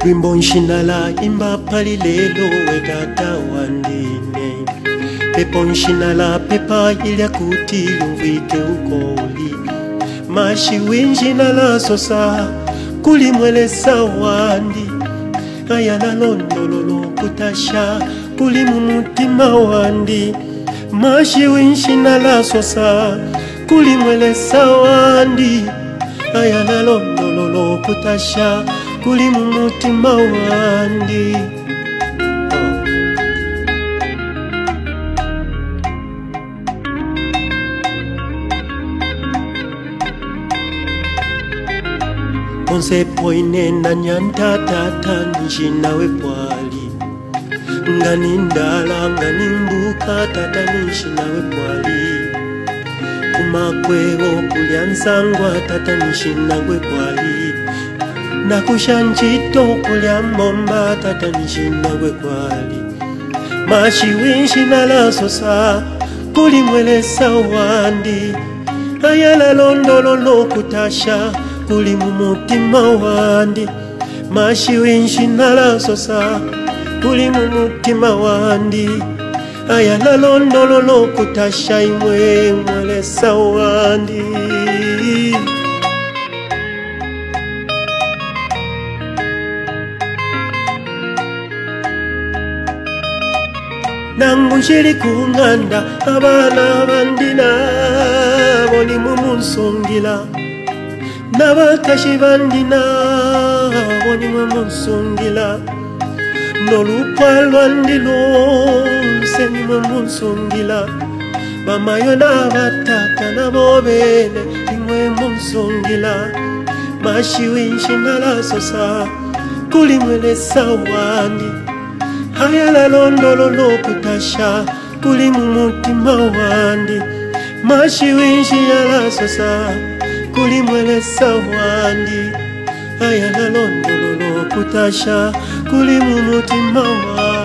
Wimbo nshinala imba pali lelo wegata wandine. Pepo nshinala pepa ilya kuti yumvike ukoli. Mashi winshinala sosa kuli mwelesa wandi. Ayala londololo kutasha kuli mumutima wandi. Mashi winshinala sosa kuli mwelesa wandi. Ayala londololo kutasha kuli mumutima wandi. Ponse poine na nyanta tata nishinawe pwali. Ngani ndala ngani mbuka tata nishinawe pwali. Kumakweo kulyansangwa tata nishinawe pwali. Nakushanchito kulya momba tata nishinawe pwali. Mashi winshinala sosa kuli mwelesa wandi. Ayala londololo kutasha kuli mumutima wandi. Mashi winshinala sosa kuli mumutima wandi. Ayala londololo kutasha imwe mwelesa wandi. Nangu shiri kunganda abana bandina boni mumusongila. Nabakashi bandina boni mumusongila. Nolupalwa ndilo seni mumusongila. Bamayo nabatata nabobene imwe mumusongila. Mashi winshinala sosa kuli mwelesa wandi. Ayala londololo kutasha kuli mumutima wandi. Mashi winshinala sosa kuli mwelesa wandi. Ayala londololo kutasha kuli mumutima wandi.